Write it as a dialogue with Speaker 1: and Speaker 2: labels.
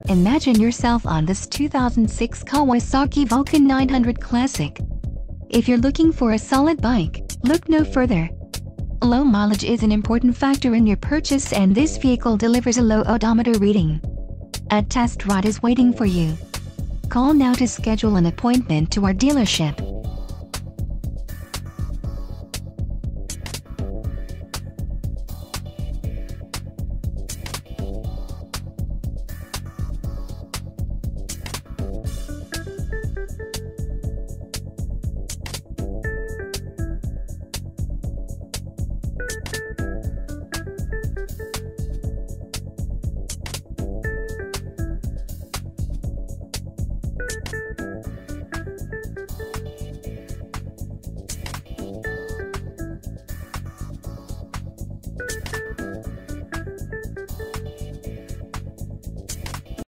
Speaker 1: Imagine yourself on this 2006 Kawasaki Vulcan 900 Classic. If you're looking for a solid bike, look no further. Low mileage is an important factor in your purchase, and this vehicle delivers a low odometer reading. A test ride is waiting for you. Call now to schedule an appointment to our dealership.